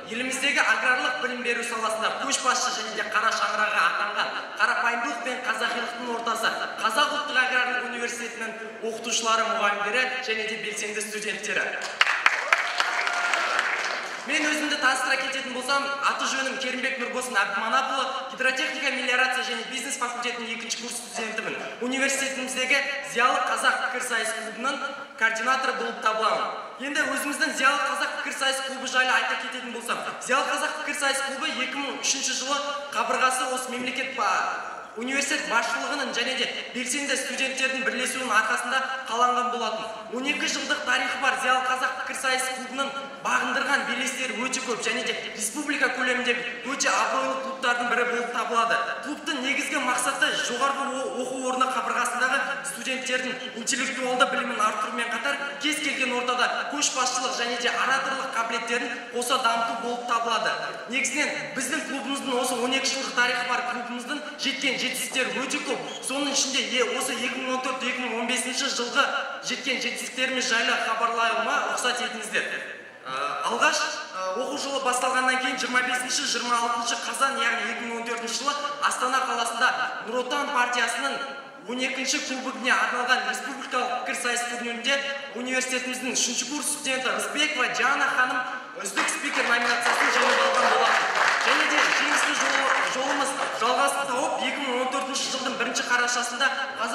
еліміздегі аграрлық білім беру саласында көшбасшы және де қара шаңырағы атанған қарапайымдылық пен қазақилықтың ортасы Қазақ ұлттық аграрлық университетінің оқытушылары, мұғалімдері және де белсенді студенттері. Мен өзімді таныстыра кететін болсам, аты жөнім Керімбек Нұрбосын Әбдіманапұлы, гидротехника, мелиорация және бизнес факультетінің 2-ші курс студентімін. Университетіміздегі зиялы қазақ пікірсайыс клубының координаторы болып табыламын. Енді өзіміздің зиялы қазақ пікірсайыс клубы жайлы айта кететін болсам, зиялы қазақ пікірсайыс клубы 2003 жылы қабырғасы осы мемлекет университет басшылығының және де белсенді студенттердің бірлесуінің арқасында қаланған болатын. 12 жылдық тарихы бар зиялы қазақ пікірсайыс клубының бағындырған белестері өте көп және де республика көлеміндегі өте абыройлы клубтардың бірі болып табылады. Клубтың негізгі мақсаты жоғарғы оқу орны қабырғасындағы студенттердің интеллектуалды білімін арттырумен қатар кез келген ортада көшбасшылық және де ораторлық қабілеттерін қоса дамыту болып табылады. Негізінен біздің клубымыздың осы 12 жылдық тарихы бар клубымыздың жеткен жетістіктері өте көп. Соның ішінде осы 2014-2015 жылғы жеткен жетістіктеріміз жайлы хабарлауыма рұқсат етіңіздер. Алғаш оқу жылы басталғаннан кейін 25-26 қазан, яғни 2014 жылы Астана қаласында Нұр Отан партиясының 12-ші кубогіне арналған республикалық пікірсайыс турнирінде университетіміздің 3-ші курс студенті Рысбекова Диана ханым үздік спикер номинациясын жеңіп алған болатын. Және де жеңісті жолымыз жалғасын тауып 2014 жылдың 1 қарашасында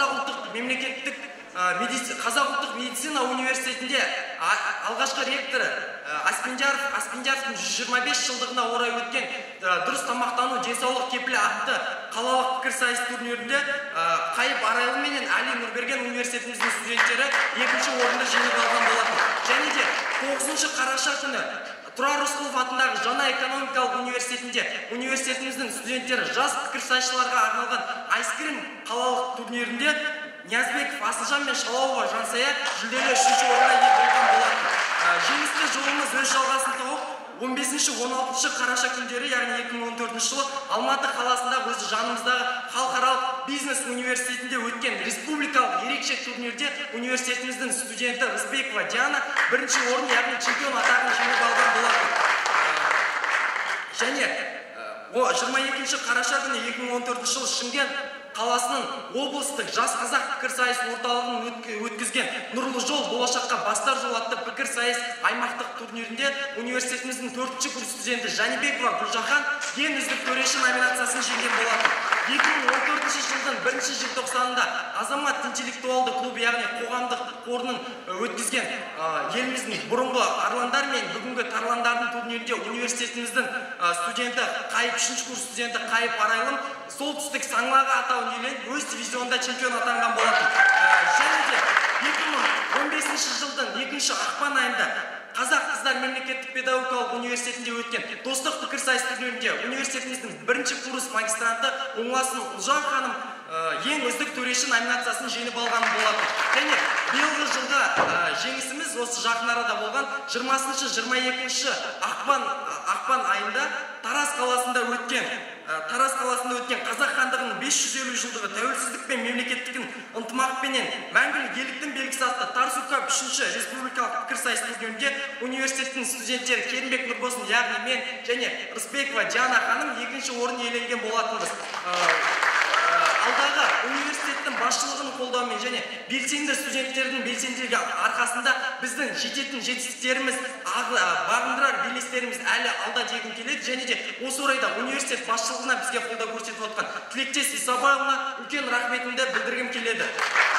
Қазақ ұлттық медицина университетінде алғашқы ректоры Аспендияровтың 125 жылдығына орай өткен дұрыс тамақтану денсаулық кепілі атты қалалық пікірсайыс турнирінде Қайып Арайлы менен Әли Нұрберген университетіміздің студенттері 2-ші орынды жеңіп алған болатын. Және де 9 қараша күні Тұрар Рысқұлов атындағы жаңа экономикалық университетінде университетіміздің студенттері жас пікірсайысшыларға арналған айскрим қалалық турнирінде Ниязбеков Асылжан мен Шалауова Жансая жүлделі 3-ші орынға ие болған болатын. Жеңісті жолымыз өз жалғасын тауып 15-16 қараша күндері, яғни 2014 жылы Алматы қаласында өзі жанымыздағы халықаралық бизнес университетінде өткен республикалық ерекше турнирде университетіміздің студенті Рысбекова Диана 1-ші орын, яғни чемпион атағын жеңіп алған болатын. Және 22 қараша күні 2014 жылы Шымкент қаласының облыстық жас қазақ пікірсайыс орталығын өткізген Нұрлы жол болашаққа бастар жол атты пікірсайыс аймақтық турнирінде университетіміздің 4-ші курс студенті Жәнібекова Гүлжахан ең үздік төреші номинациясын жеңген болатын. 2014 жылдың 1 желтоқсанында Азамат интеллектуалды клубы, яғни қоғамдық қорының өткізген еліміздің бұрынғы арландар мен бүгінгі тарландардың турнирінде университетіміздің студенті Қайып 3-ші курс студенті Қайып Арайлым солтүстік саңлағы атауын иеленіп өз дивизионда чемпион атанған болатын. Және де 2015 жылдың 2 ақпан айында Қазақ қыздар мемлекеттік педагогикалық университетінде өткен достық пікірсайыс турнирінде университетіміздің 1-ші курс магистранты Оңласын Ұлжан ханым ең үздік төреші номинациясын жеңіп алған болатын. Және биылғы жылғы жеңісіміз осы жақын арада болған 20-22 ақпан айында Тараз қаласында өткен Қазақ хандығының 550 жылдығы тәуелсіздік пен мемлекеттіктің ынтымақпенен мәңгілік ерліктің белгісі атты Тарсукап 3-ші республикалық пікірсайыс турнирінде университеттің студенттері Керімбек Нұрбосын, яғни мен және Рысбекова Диана ханым 2-ші орын иеленген болатынбыз. Алдағы университеттің басшылығының қолдауымен және белсенді студенттердің белсенділігі арқасында біздің жететін жетістіктеріміз, бағындырар белестеріміз әлі алда дегім келеді. Және де осы орайда университет басшылығына бізге қолдау көрсетіп отқан тілектес Исабаевна үлкен рахметімді білдіргім келеді.